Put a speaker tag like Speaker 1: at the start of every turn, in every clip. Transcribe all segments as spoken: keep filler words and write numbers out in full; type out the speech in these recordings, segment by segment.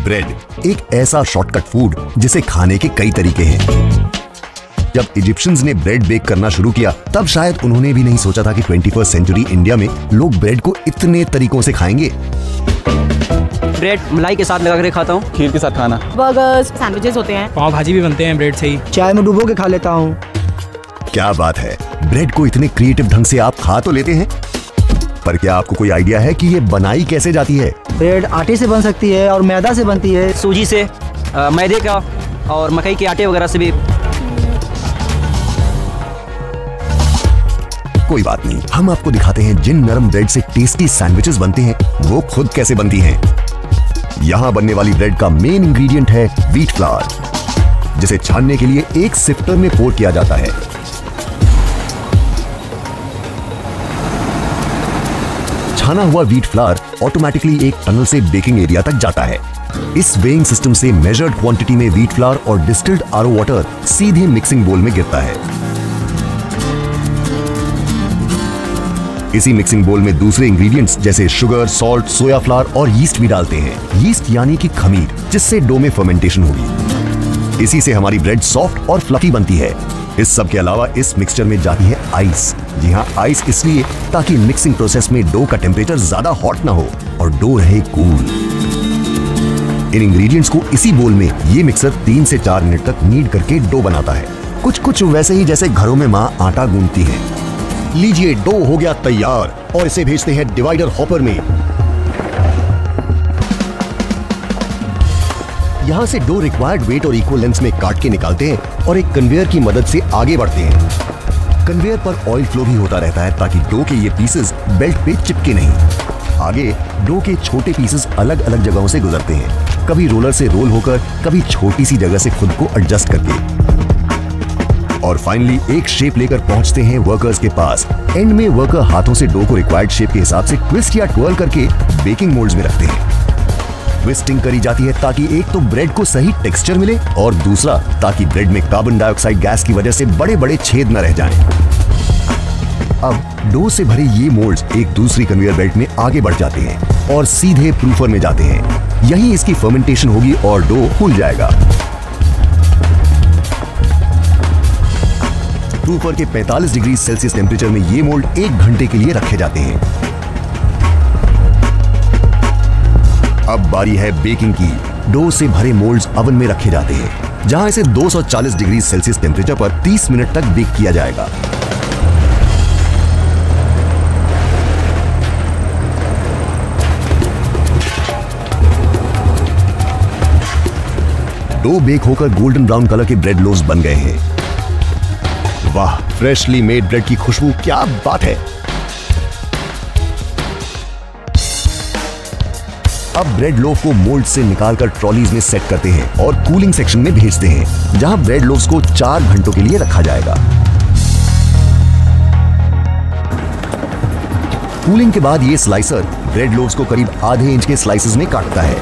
Speaker 1: Bread एक ऐसा shortcut food जिसे खाने के कई तरीके हैं। जब इजिप्शियंस ने ब्रेड बेक करना शुरू किया तब शायद उन्होंने भी नहीं सोचा था कि ट्वेंटी फर्स्ट सेंचुरी इंडिया में लोग ब्रेड को इतने तरीकों से खाएंगे।
Speaker 2: ब्रेड मलाई के साथ लगा कर खाता हूँ,
Speaker 3: खीर के साथ खाना,
Speaker 4: बर्गर्स, सैंडविचेस होते हैं,
Speaker 5: पाव भाजी भी बनते हैं ब्रेड से ही,
Speaker 6: चाय में डुबो के खा लेता हूँ।
Speaker 1: क्या बात है, ब्रेड को इतने क्रिएटिव ढंग से आप खा तो लेते हैं, पर क्या आपको कोई आइडिया है कि ये बनाई कैसे जाती है?
Speaker 6: ब्रेड आटे से बन सकती है और मैदा से बनती है,
Speaker 2: सूजी से, आ, मैदे का और मकई के आटे वगैरह से भी।
Speaker 1: कोई बात नहीं, हम आपको दिखाते हैं जिन नरम ब्रेड से टेस्टी सैंडविचेस बनते हैं वो खुद कैसे बनती हैं। यहाँ बनने वाली ब्रेड का मेन इंग्रेडिएंट है व्हीट फ्लावर, जिसे छानने के लिए एक सिफ्टर में पोर किया जाता है। छाना हुआ व्हीट फ्लावर ऑटोमेटिकली एक टनल से बेकिंग एरिया तक जाता है। इस वेइंग सिस्टम से मेजर्ड क्वांटिटी में व्हीट फ्लावर और डिस्टिल्ड आरओ वाटर सीधे मिक्सिंग बोल में गिरता है। इसी मिक्सिंग बोल में दूसरे इंग्रेडिएंट्स जैसे शुगर, सॉल्ट, सोया फ्लावर और यीस्ट भी डालते हैं। यीस्ट यानी कि खमीर, जिससे डो में फर्मेंटेशन होगी। इसी से हमारी ब्रेड सॉफ्ट और फ्लफी बनती है। इस सब के अलावा इस मिक्सचर में जाती है आइस। जी हाँ, आइस इसलिए ताकि मिक्सिंग प्रोसेस में डो का टेम्परेचर ज्यादा हॉट ना हो और डो रहे कूल। इन इंग्रेडिएंट्स को इसी बोल में ये मिक्सर तीन से चार मिनट तक नीड करके डो बनाता है, कुछ कुछ वैसे ही जैसे घरों में माँ आटा गूंथती है। लीजिए, डो हो गया तैयार और इसे भेजते हैं डिवाइडर हॉपर में। यहाँ से डो रिक्वायर्ड वेट और इक्वल लेंथ में काट के निकालते हैं और एक कन्वेयर की मदद से आगे बढ़ते हैं। कन्वेयर पर ऑयल फ्लो भी होता रहता है ताकि डो के ये पीसेस बेल्ट पे चिपके नहीं। आगे डो के छोटे पीसेस अलग अलग जगहों से गुजरते हैं, कभी रोलर से रोल होकर, कभी छोटी सी जगह से खुद को एडजस्ट करके, और फाइनली एक शेप लेकर पहुंचते हैं वर्कर्स के पास। एंड में वर्कर हाथों से डो को रिक्वायर्ड शेप के हिसाब से ट्विस्ट या ट्वर्ल करके बेकिंग मोल्ड्स में रखते हैं। ट्विस्टिंग करी जाती है ताकि एक तो ब्रेड को सही टेक्सचर मिले और दूसरा ताकि ब्रेड में कार्बन डाइऑक्साइड गैस की वजह से बड़े बड़े छेद न रह जाएं। अब डो से भरे ये मोल्ड्स एक दूसरी कन्वेयर बेल्ट में आगे बढ़ जाते हैं और सीधे प्रूफर में जाते हैं। यहीं इसकी फर्मेंटेशन होगी और डो फूल जाएगा। प्रूफर के पैंतालीस डिग्री सेल्सियस टेम्परेचर में ये मोल्ड एक घंटे के लिए रखे जाते हैं। अब बारी है बेकिंग की। डो से भरे मोल्ड्स ओवन में रखे जाते हैं, जहां इसे दो सौ चालीस डिग्री सेल्सियस टेम्परेचर पर तीस मिनट तक बेक किया जाएगा। डो बेक होकर गोल्डन ब्राउन कलर के ब्रेड लोव्स बन गए हैं। वाह, फ्रेशली मेड ब्रेड की खुशबू, क्या बात है। अब ब्रेड लोफ को मोल्ड से निकालकर ट्रॉलीज में सेट करते हैं और कूलिंग सेक्शन में भेजते हैं, जहां ब्रेड लोफ्स को चार घंटों के लिए रखा जाएगा। कूलिंग के बाद ये स्लाइसर ब्रेड लोफ्स को करीब आधे इंच के स्लाइसेस में काटता है।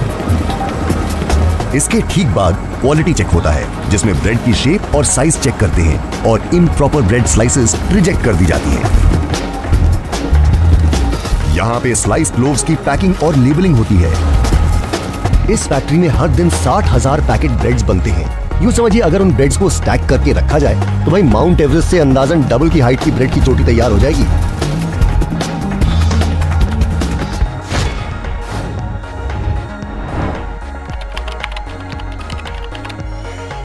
Speaker 1: इसके ठीक बाद क्वालिटी चेक होता है, जिसमें ब्रेड की शेप और साइज चेक करते हैं और इम्प्रॉपर ब्रेड स्लाइसेस रिजेक्ट कर दी जाती हैं। यहाँ पे स्लाइस्ड लोव्स की पैकिंग और लेबलिंग होती है। इस फैक्ट्री में हर दिन साठ हजार पैकेट ब्रेड्स बनते हैं। यूं समझिए, अगर उन ब्रेड्स को स्टैक करके रखा जाए तो भाई माउंट एवरेस्ट से अंदाजन डबल की हाइट की ब्रेड की चोटी तैयार हो जाएगी।